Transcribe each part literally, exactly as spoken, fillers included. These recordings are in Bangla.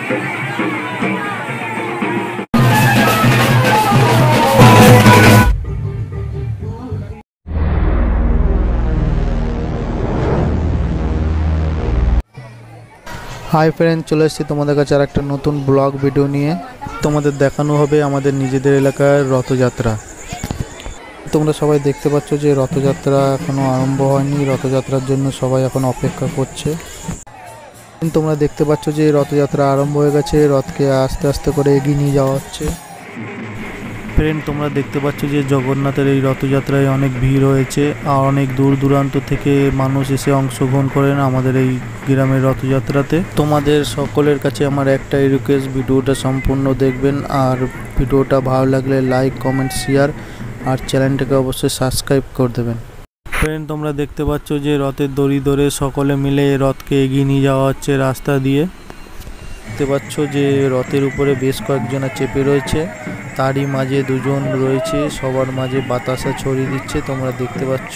हाई फ्रेंड चले एसेছি তোমাদের কাছে আর একটা নতুন ব্লগ ভিডিও নিয়ে তোমাদের দেখানো হবে আমাদের নিজেদের এলাকার রথযাত্রা। তোমরা সবাই দেখতে পাচ্ছ যে রথযাত্রা এখনো আরম্ভ হয়নি, রথযাত্রার জন্য সবাই এখন অপেক্ষা করছে। তোমরা দেখতে পাচ্ছ যে রথযাত্রা আরম্ভ হয়ে গেছে, রথকে আস্তে আস্তে করে এগিয়ে নিয়ে যাওয়া হচ্ছে। ফ্রেন্ড তোমরা দেখতে পাচ্ছ যে জগন্নাথের এই রথযাত্রায় অনেক ভিড় হয়েছে আর অনেক দূর দূরান্ত থেকে মানুষ এসে অংশগ্রহণ করেন আমাদের এই গ্রামের রথযাত্রাতে। তোমাদের সকলের কাছে আমার একটাই রিকোয়েস্ট, ভিডিওটা সম্পূর্ণ দেখবেন আর ভিডিওটা ভালো লাগলে লাইক কমেন্ট শেয়ার আর চ্যানেলটাকে অবশ্যই সাবস্ক্রাইব করে দেবেন। ফ্রেন্ড তোমরা দেখতে পাচ্ছ যে রথের দড়ি ধরে সকলে মিলে রথকে এগিয়ে নিয়ে যাওয়া হচ্ছে রাস্তা দিয়ে। দেখতে পাচ্ছ যে রথের উপরে বেশ কয়েকজন চেপে রয়েছে, তারই মাঝে দুজন রয়েছে সবার মাঝে বাতাসা ছড়িয়ে দিচ্ছে, তোমরা দেখতে পাচ্ছ।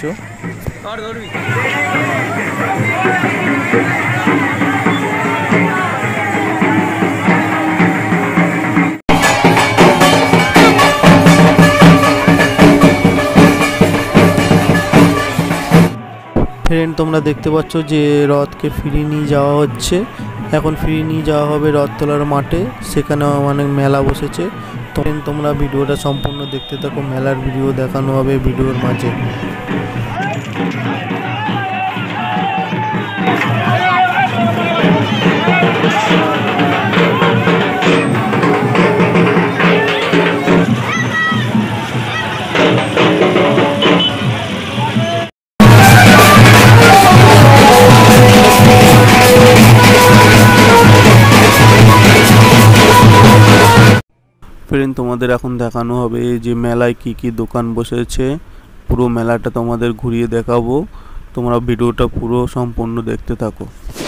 ফ্রেন্ড তোমরা দেখতে পাচ্ছ যে রথকে ফিরিয়ে নিয়ে যাওয়া হচ্ছে। এখন ফিরিয়ে নিয়ে যাওয়া হবে রথতলার মাঠে, সেখানে অনেক মেলা বসেছে। তোমরা ভিডিওটা সম্পূর্ণ দেখতে থাকো, মেলার ভিডিও দেখানো হবে ভিডিওর মাঝে। ফ্রেন্ড তোমাদের এখন দেখানো হবে যে মেলায় কি কি দোকান বসেছে, পুরো মেলাটা তোমাদের ঘুরিয়ে দেখাবো, তোমরা ভিডিওটা পুরো সম্পূর্ণ দেখতে থাকো।